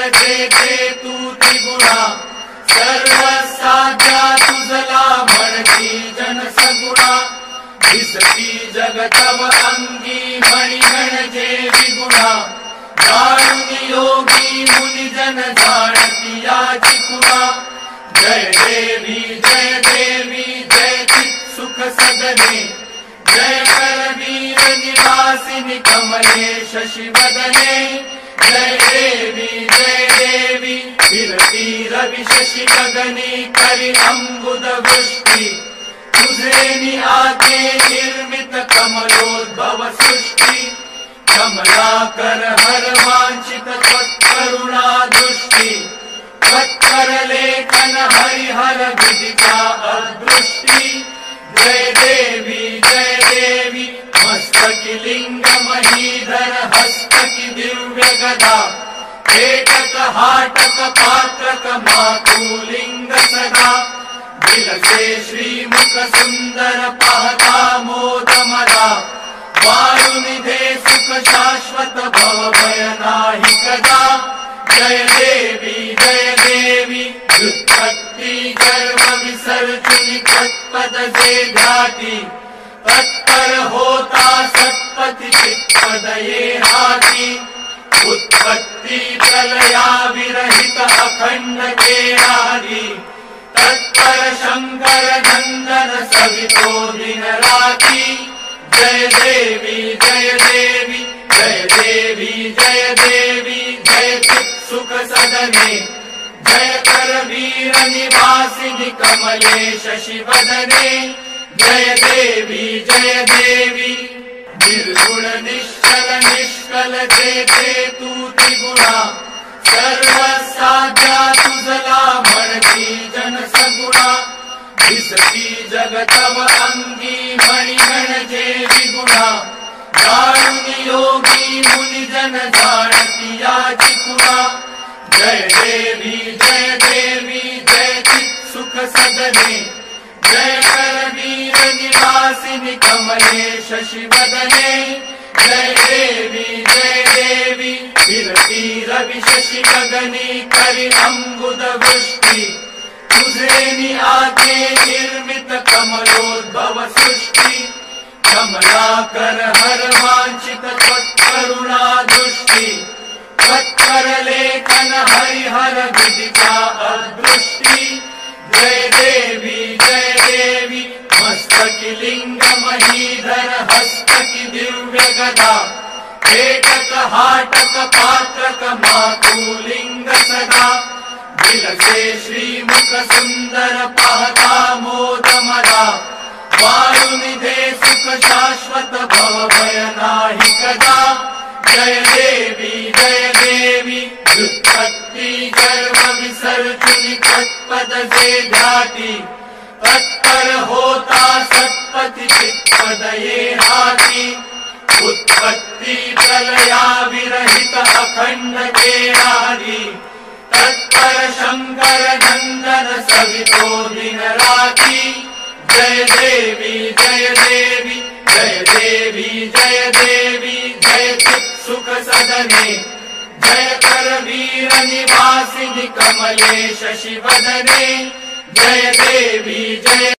जेथे तू त्रिगुणा, सर्व साध्या तुझला म्हणती जन सगुणा, दिसती जगतव अंगी म्हणी म्हणजे विगुणा, जाणून योगी मुनिजन जाणती याची खुणा। जय देवी जय देवी जय चित सुख सदने, जय करवीर निवासिनी कमले शशिवदने, जय देवी फिरती रवि शशि गगनी करी अंबुद वृष्टि, तुझे निआते निर्मित कमलोद्भव सृष्टि, कमलाकर हर वांछित त्वत्करुणा दृष्टि, त्वत्कर लेखन हरिहर विदिता अदृष्टि। जय देवी मस्तकी लिंग महीधर हस्तकी दिव्य गदा, पेटक हाटक पात्रक मातुलिंग सदा, दिलसे श्रीमुख सुंदर पाहता मोद मदा, वायुनिधे सुख शाश्वत भव भय नाही कदा। जय देवी व्युत्पत्ति गर्व विसर्जनी तत्पद जे ध्याती, तत्पर होता सत्पति चित्पद ये हाती, उत्पत्ति प्रलया विरहित अखंड केरारी, तत्पर शंकर नंदन सवितो दिन राती। जय देवी जय चित सुख सदने, जय करवीर निवासिनी कमले शशिवदने, जय देवी निर्गुण निश्चल निष्कल जेथे तू त्रिगुणा, सर्व साध्या तुझला म्हणती जन सगुणा, दिसती जगतव अंगी म्हणी म्हणजे विगुणा, जाणून योगी मुनिजन जाणती याची खुणा। जय देवी जय चित सुख सदने, जय करवीर निवासिनी कमले शशिवदने, जय देवी फिरती रवि शशि गगनी करी अंबुद वृष्टि, तुझे निआते निर्मित कमलोद्भव सृष्टि, कमलाकर हर वांछित त्वत्करुणा दृष्टि, त्वत्कर लेखन हरिहर विदिता अदृष्टि। जय देवी मस्तकी लिंग महीधर हस्तकी दिव्य गदा, पेटक हाटक पात्रक मातुलिंग सदा, दिलसे श्रीमुख सुंदर पाहता मोद मदा, वायुनिधे सुख शाश्वत भव भय नाही कदा। जय देवी व्युत्पत्ति गर्व विसर्जनी तत्पद जे ध्याती, तत्पर होता सत्पति चित्पद ये हाती, उत्पत्ति प्रलया विरहित अखंड केरारी, तत्पर शंकर नंदन सवितो दिन राती। जय देवी जय चित सुख सदने, जय करवीर निवासिनी कमले शशिवदने, जय देवी जय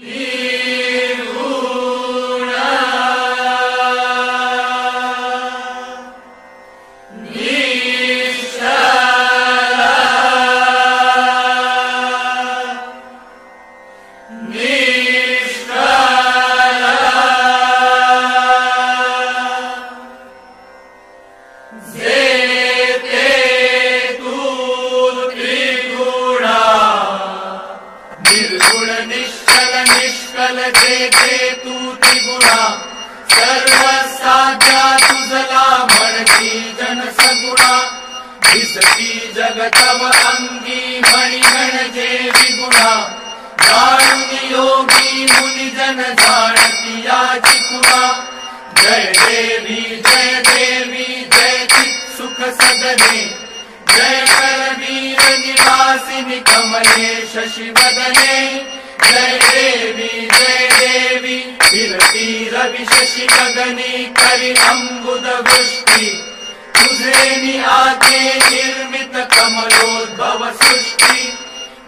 जेथे तू त्रिगुणा, सर्व साध्या तुझला म्हणती जन सगुणा, दिसती जगतव अंगी म्हणी म्हणजे विगुणा, जाणून योगी मुनिजन जाणती याची खुणा। जय देवी जय चित सुख सदने, जय करवीर निवासिनी कमले शशिवदने, जय देवी फिरती रवि शशि गगनी करी अंबुद वृष्टि, तुझे निआते निर्मित कम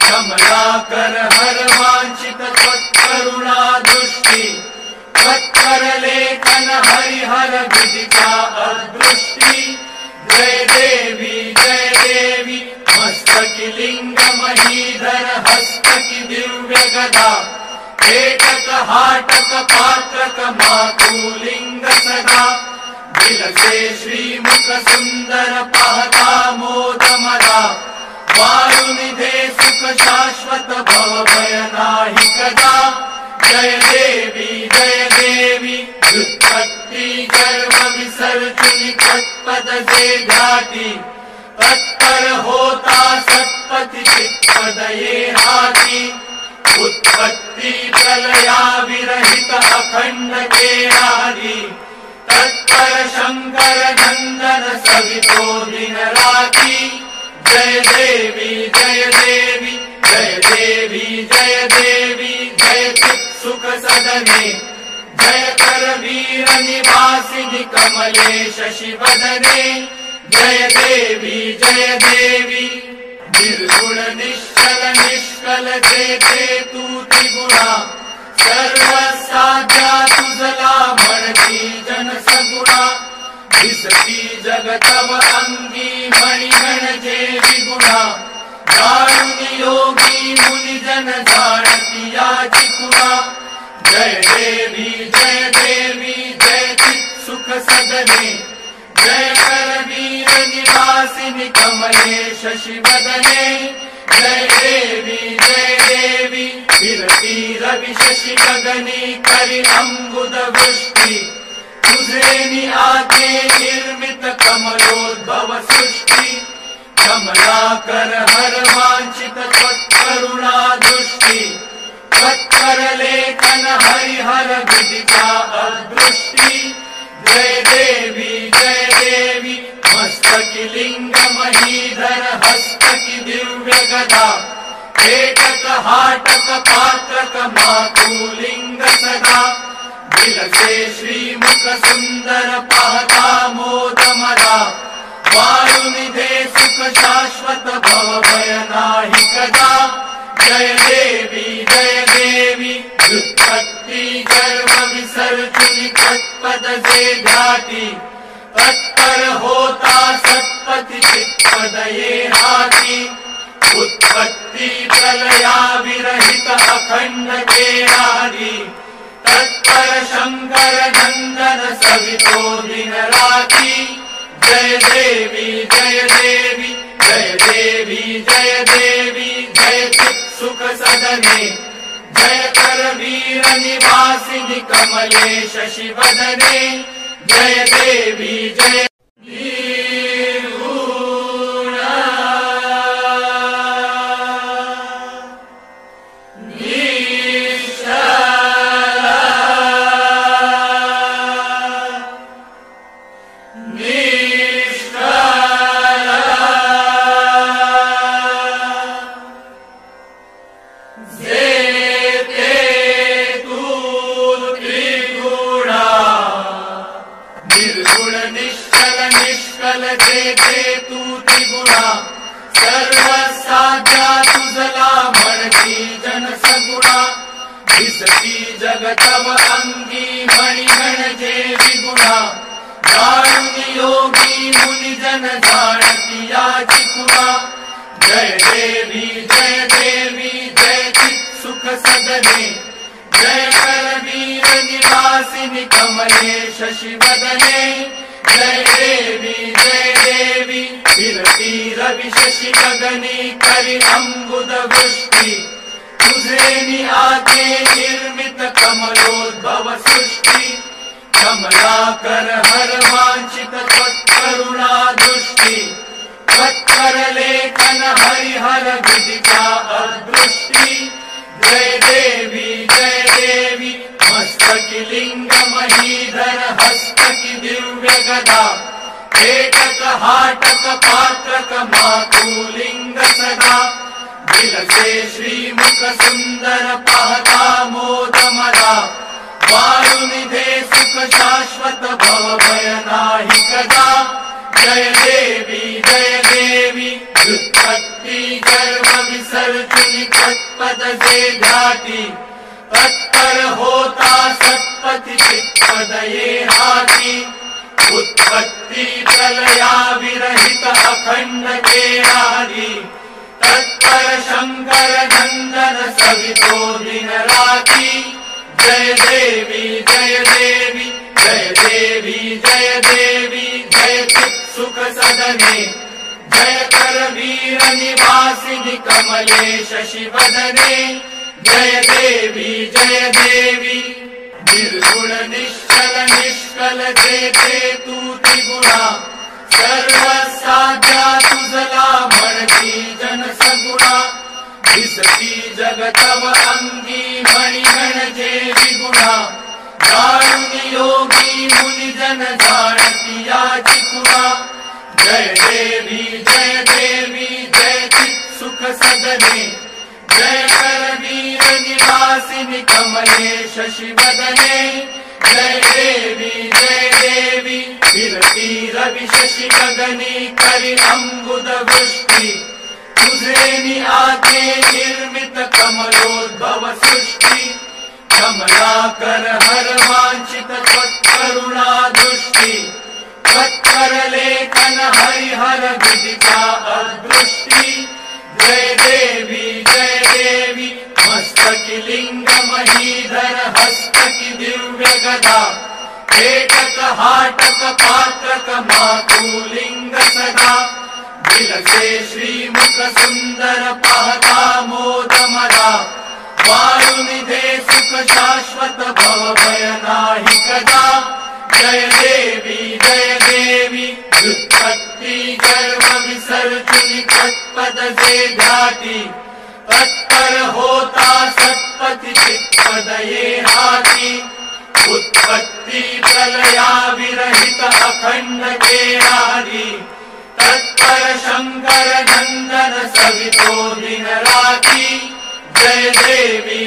कमलाकर हर वांछित त्वत्करुणा दृष्टि त्वत्कर लेखन हरिहर विदिता अदृष्टि जय देवी मस्तकी लिंग महीधर हस्तकी दिव्य गदा पेटक हाटक पात्रक मातुलिंग सदा विलसे श्रीमुख सुंदर पाहता मोद मदा वारुनिधे सुख शाश्वत भव भय नाही कदा जय देवी व्युत्पत्ति गर्भ विसर्जनी तत्पद से घाटी तत्पर होता सत्पति चित्पद ये हाथी उत्पत्ति प्रलया विरहित अखंड के आदि तत्पर शंकर नंदन सवितो दिन राती जय देवी जय चित सुख सदने जय कर वीर निवासिनी कमले शशि वदने जय देवी निर्गुण निश्चल निष्कल जे तू त्रिगुणा सर्व साध्या तुझला म्हणती जन सगुणा दिसती जगतव अंगी मणिगण जे विगुणा दारुणी योगी मुनि जन जाणती याची खुणा जय देवी जय चित सुख सदने जय कर वीर निवासिनी कमले शशि वदने जय देवी विरती रवि शशि गगनी करि अम्बुद वृष्टि तुझे आके निर्मित कमलोद्भव सृष्टि कमलाकर हर वांछित त्वत्करुणा दृष्टि त्वत्कर लेखन हरिहर विदिता अदृष्टि जय देवी मस्तकी लिंग महीधर हस्तकी दिव्य गदा पेटक हाटक पात्रक मातुलिंग सदा विलसे श्रीमुख सुंदर पाहता मोद मदा वारुनिधे सुख शाश्वत भव भय नाही कदा जय देवी व्युत्पत्ति गर्भ विसर्जनी तत्पद से घाटी तत्पर होता सत्पति चित्पद ये हाथी उत्पत्ति प्रलया विरहित अखंड के आदि तत्पर शंकर नंदन सवितो दिन राती जय देवी जय चित सुख सदने जय कर वीर निवासिनी कमले शशि वदने जय देवी जय जगतव अंगी मणिगण जे विगुणा दारुणी योगी मुनि जन जाणती याची खुणा जय देवी जय चित सुख सदने जय कर वीर निवासिनी कमले शशि वदने जय देवी विरती रवि शशि गगनी करि अम्बुद वृष्टि तुझे आके निर्मित कमलोद्भव सृष्टि कमलाकर हर वांछित त्वत्करुणा दृष्टि त्वत्कर लेखन हरिहर विदिता अदृष्टि जय देवी मस्तकी लिंग महीधर हस्तकी दिव्य गदा पेटक हाटक पात्रक मातुलिंग सदा विलसे श्रीमुख सुंदर पाहता मोद मदा वारुनिधे सुख शाश्वत भव भय नाही कदा जय देवी व्युत्पत्ति उत्पत्ति गर्भ विसर्जनी तत्पद से ध्याति तत्पर होता सत्पति चित्पद ये हाथी उत्पत्ति प्रलया विरहित अखंड के आदि तत्पर शंकर नंदन सवितो दिन राति जय देवी जय देवी जय देवी जय देवी जय चित् सुख सदने जय कर वीर निवासिनि कमले शशि वदने जय देवी जय देवी निर्गुण निश्चल निष्कल जेते तू त्रिगुणा सर्व साध्या तुझला म्हणती जन सगुणा दिसती जगतव अंगी मणिगण जे विगुणा जाणून योगी मुनि जन जाणती याची खुणा जय देवी जय चित् सुख सदने जय कर वीर निवासिनि कमले शशि वदने जय देवी विरती रवि शशि गगनी करि अम्बुद वृष्टि तुझे नि आते निर्मित कमलोद्भव सृष्टि कमलाकर हर वांछित त्वत्करुणा दृष्टि त्वत्कर लेखन हरिहर विदिता अदृष्टि जय देवी मस्तकि लिंग महीधर हस्तकि दिव्य गदा एकक हाटक पात्रक मातुलिंग सदा विलसे श्रीमुख सुंदर पाहता मोद मदा वायुनिधे सुख शाश्वत भव भय नाही कदा जय देवी उत्पत्ति गर्भ विसर्जनी तत्पद से ध्याति तत्पर होता सत्पति चित्पद ये हाथी उत्पत्ति प्रलया विरहित अखंड के आदि तत्पर शंकर नंदन सवितो दिन राति जय देवी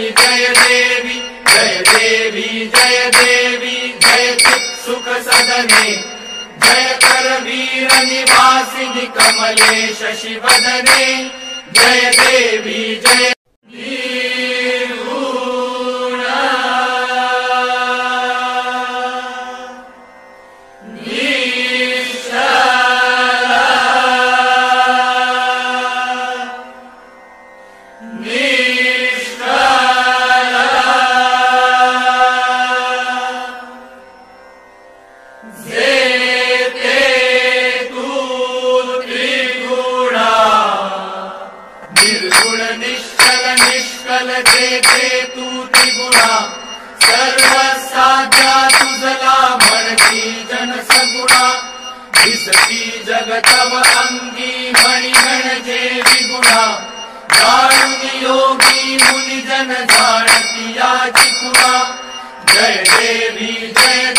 जय चित् सुख सदने जय कर वीर निवासिनि कमले शशि वदने जय देवी जय जगतव अंगी मणिगण जे विगुणा जाणून योगी मुनि जन जाणती याची खुणा जय देवी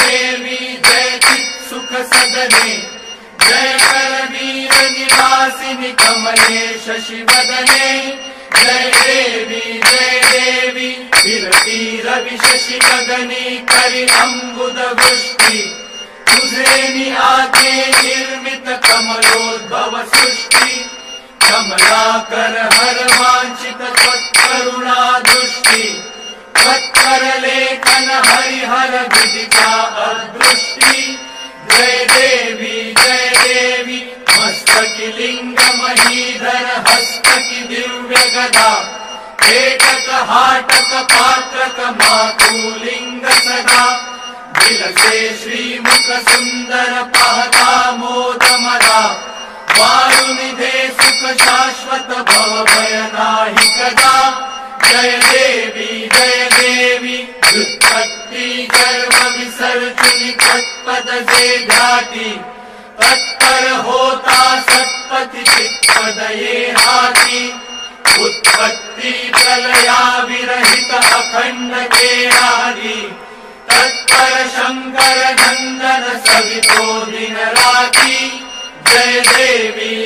जय चित् सुख सदने जय कर वीर निवासिनि कमले शशि वदने जय देवी विरती रवि शशि गगनी करि अम्बुद वृष्टि तुझे नि आते निर्मित कमलोद्भव सृष्टि कमलाकर हर वांछित त्वत्करुणा दृष्टि त्वत्कर लेखन हरिहर विदिता अदृष्टि जय देवी मस्तकि लिंग महीधर हस्तकि दिव्य गदा एकक हाटक पात्रक मातुलिंग सदा विलसे श्रीमुख सुंदर पाहता मोद मदा वायुनिधे सुख शाश्वत भव भय नाही कदा जय देवी उत्पत्ति गर्भ विसर्जनी तत्पद से ध्याति तत्पर होता सत्पति चित्पद ये हाथी उत्पत्ति प्रलया विरहित अखंड के आदि तत्पर शंकर नंदन सवितो दिन राति जय देवी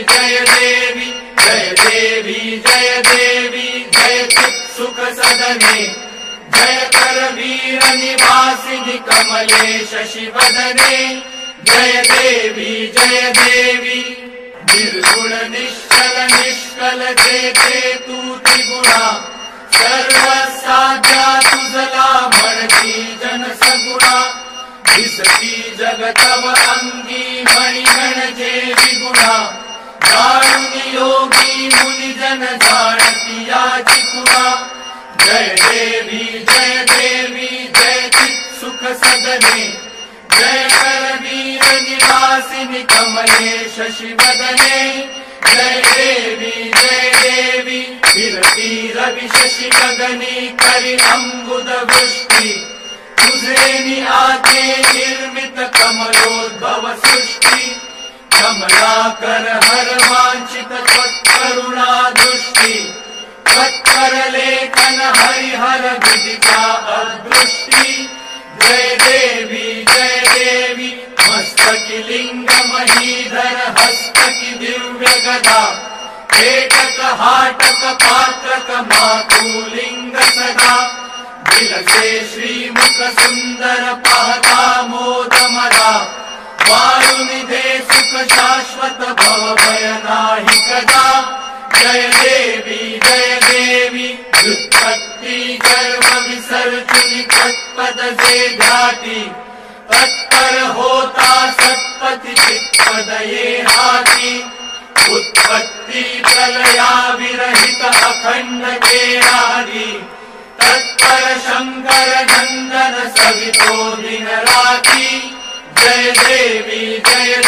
जय चित् सुख सदने जय कर वीर निवासिनि कमले शशि वदने जय देवी निर्गुण निश्चल निष्कल जेते तू त्रिगुणा सर्वसाध्या तुझला म्हणती जन सगुणा दिसती जगतव अंगी मणिगण जे विगुणा जाणून योगी मुनिजन जाणती याची खुणा जय देवी जय चित सुख सदने जय करवीर निवासिनी कमले शशिवदने जय देवी फिरती रवि शशि गगनी करी अंबुद वृष्टि तुझे आते निर्मित कमलोद्भव सृष्टि कमलाकर हर वांछित त्वत्करुणा दृष्टि त्वत्कर लेखन हरिहर विदिता अदृष्टि जय देवी मस्तकी लिंग महीधर हस्तकी दिव्य गदा एकक हाटक पात्रक मातुलिंग सदा दिलसे श्रीमुख सुंदर पाहता मोद मदा वारुनिधे सुख शाश्वत भव भय नाही कदा जय देवी व्युत्पत्ति गर्भ विसर्जनी तत्पद से ध्याति तत्पर होता सत्पति चित्पद ये हाथी उत्पत्ति प्रलया विरहित अखंड केरादि तत्पर शंकर नंदन सवितो दिन राति जय देवी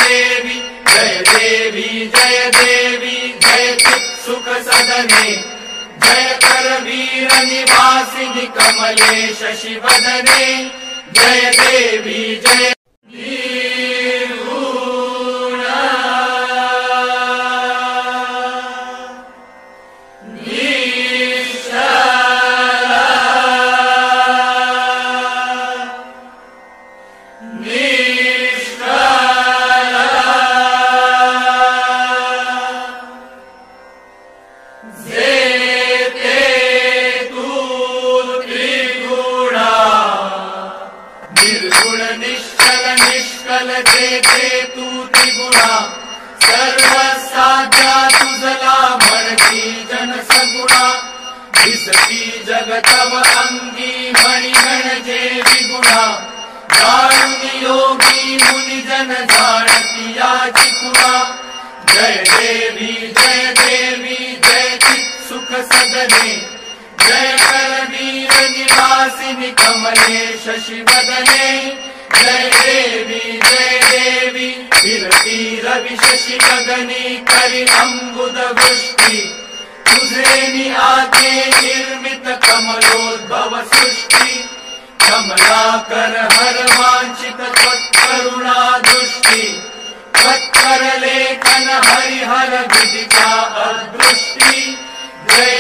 जय चित सुख सदने जय करवीर निवासिनी कमले शशिवदने जय देवी जय निर्गुण निश्चल निष्कल जेते तू त्रिगुणा सर्वसाध्या तुझला म्हणती जन सगुणा दिसती जगतव अंगी मणिगण जे विगुणा जाणून योगी मुनिजन जाणती याची खुणा जय देवी जय चित सुख सदने जय करवीर निवासिनी कमले शशिवदने जय देवी फिरती रवि शशि गगनी करी अंबुद वृष्टि तुझे आते निर्मित कमलोद्भव सृष्टि कमलाकर हर वांछित त्वत्करुणा दृष्टि त्वत्कर लेखन हरिहर विदिता अदृष्टि जय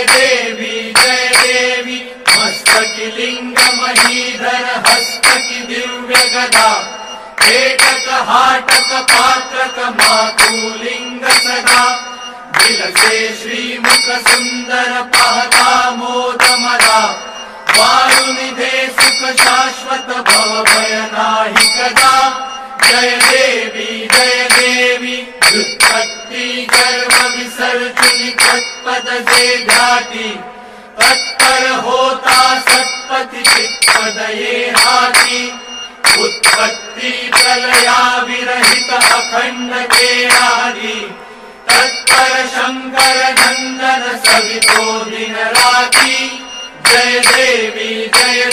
देवी मस्तकी लिंग महीधर हस्तकी दिव्य गदा एकक हाटक पात्रक मातुलिंग सदा दिलसे श्रीमुख सुंदर पाहता मोद मदा वारुनिधे सुख शाश्वत भव भय नाही कदा जय देवी व्युत्पत्ति गर्भ विसर्जनी तत्पद से ध्याति तत्पर होता सत्पति चित्पद ये हाथी उत्पत्ति प्रलया विरहित अखंड केरादि तत्पर शंकर नंदन सवितो दिन राति जय देवी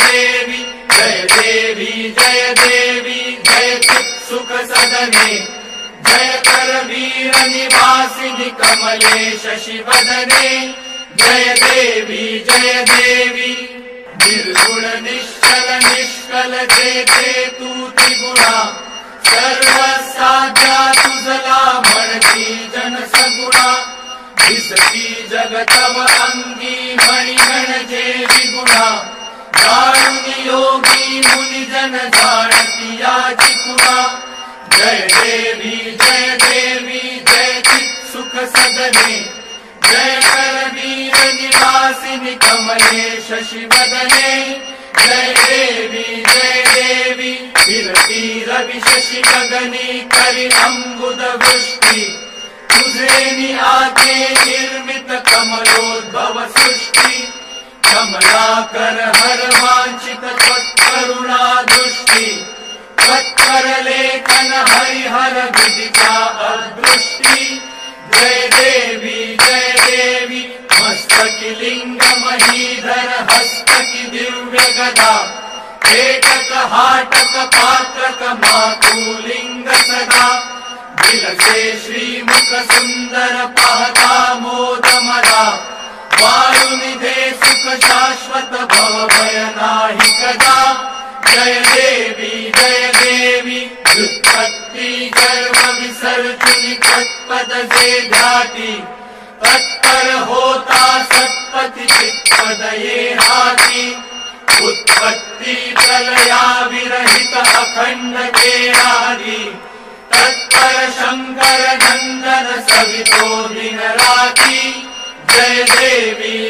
जय चित सुख सदने जय करवीर निवासिनी कमले शशिवदने जय देवी निर्गुण निश्चल निष्कल जेते तू त्रिगुणा सर्वसाध्या तुझला म्हणती जन सगुणा दिसती जगतव अंगी मणिगण जे विगुणा जाणून योगी मुनिजन जाणती याची खुणा जय देवी जय चित सुख सदने जय करवीर निवासिनी कमले शशिवदने जय देवी फिरती रवि शशि गगनी करी अंबुद वृष्टि तुझे निआते निर्मित कमलोद्भव सृष्टि कमलाकर हर वांछित त्वत्करुणा दृष्टि त्वत्कर लेखन हरिहर विदिता अदृष्टि जय देवी मस्तकि लिंग महीधर हस्तकि दिव्य गदा एकक हाटक पात्रक मातुलिंग सदा दिलसे श्रीमुख सुंदर पाहता मोद मदा वायुनिधे सुख शाश्वत भव भय नाही कदा जय देवी व्युत्पत्ति गर्भ विसर्जुनि तत्पद से ध्याति तत्पर होता सत्पति चित्पद ये हाथी उत्पत्ति प्रलया विरहित अखंड केरादि तत्पर शंकर नंदन सवितो दिन राति जय देवी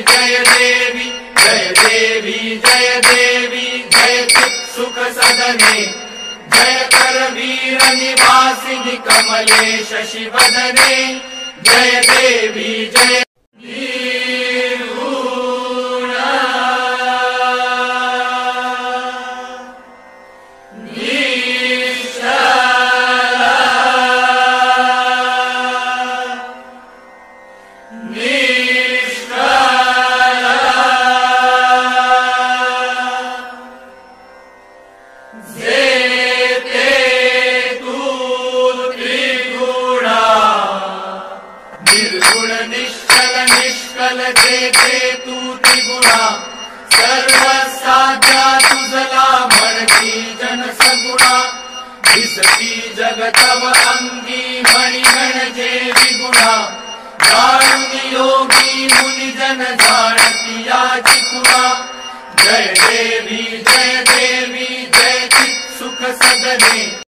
जय चित् सुख सदने जय कर वीर निवासिनि कमले शशि वदने जय देवी जय जगतव अंगी मणिगण जे विगुणा दारुनि योगी मुनि जन जानती याचिकुणा जय देवी जय चित् सुख सदने